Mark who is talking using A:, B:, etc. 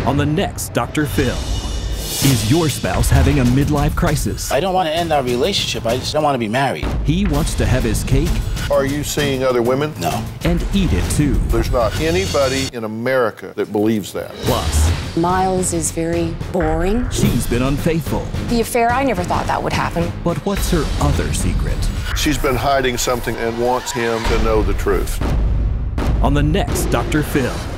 A: On the next Dr. Phil. Is your spouse having a midlife crisis?
B: I don't want to end our relationship. I just don't want to be married.
A: He wants to have his cake.
C: Are you seeing other women?
B: No.
A: And eat it too.
C: There's not anybody in America that believes that.
A: Plus,
D: Miles is very boring.
A: she's been unfaithful.
D: The affair, I never thought that would happen.
A: But what's her other secret?
C: She's been hiding something and wants him to know the truth.
A: On the next Dr. Phil.